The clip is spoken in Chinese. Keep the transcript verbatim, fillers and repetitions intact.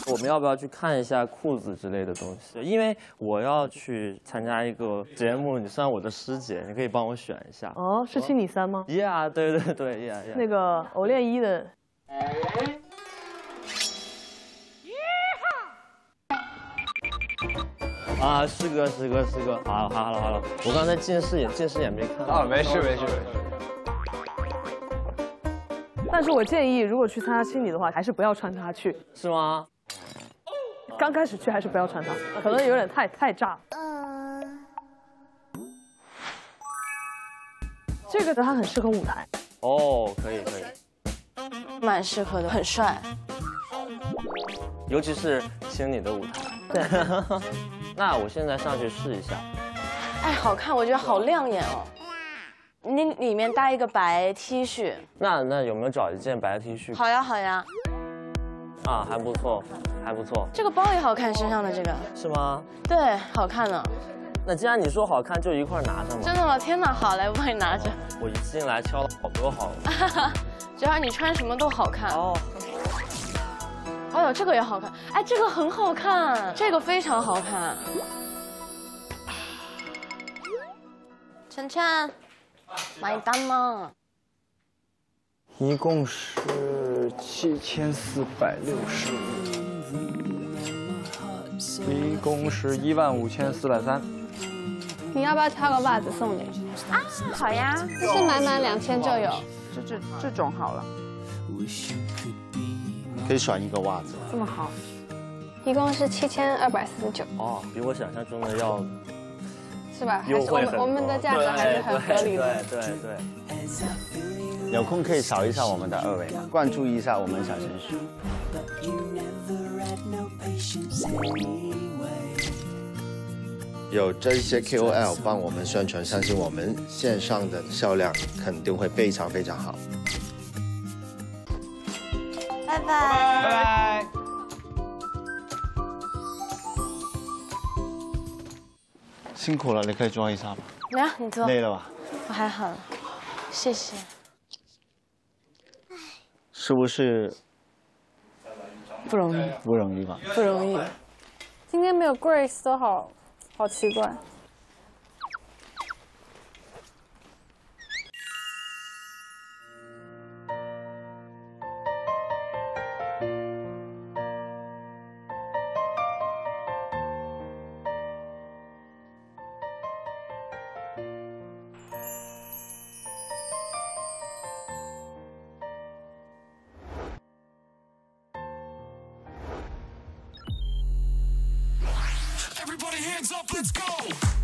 我们要不要去看一下裤子之类的东西？因为我要去参加一个节目，你算我的师姐，你可以帮我选一下。 哦，是七你三吗 ？Yeah， 对对对 ，Yeah Yeah。 那个偶练一的。 啊，师哥师哥师哥，好，好了好了，我刚才近视眼近视眼没看。 啊，没事没事没事。 但是我建议，如果去参加心理的话，还是不要穿它去。 是吗？ 刚开始去还是不要穿它，可能有点太太炸。这个它很适合舞台。 哦，可以可以。 蛮适合的，很帅。 尤其是心理的舞台。 对。 那我现在上去试一下。 哎，好看，我觉得好亮眼哦。你里面搭一个白 T 恤。 那那有没有找一件白 T 恤？ 好呀好呀。 啊，还不错，还不错。 这个包也好看，身上的这个。是吗？ 对，好看呢。 那既然你说好看，就一块拿着嘛。 真的吗？天哪，好，来，我帮你拿着。 我一进来挑了好多好。 主要你穿什么都好看。 哦。 哎呦，这个也好看，哎，这个很好看，这个非常好看。晨晨，买单吗？ 一共是七千四百六十五，一共是一万五千四百三。 你要不要挑个袜子送你？ 啊，好呀， 就是满满两千就有。 这这这种好了。 可以选一个袜子， 这么好， 一共是七千二百四十九。 哦，比我想象中的要， 是吧？还是我们我们的价格还是很合理的。 对对对。 有空可以扫一下我们的二维码，关注一下我们小程序。有这些 K O L 帮我们宣传，相信我们线上的销量肯定会非常非常好。 拜拜拜拜。 辛苦了，你可以坐一下吗？ 来啊，你坐。 累了吧？ 我还好，谢谢。 是不是不容易？ 不容易吧？ 不容易。 今天没有 Grace 都好，好奇怪。 Everybody hands up, let's go!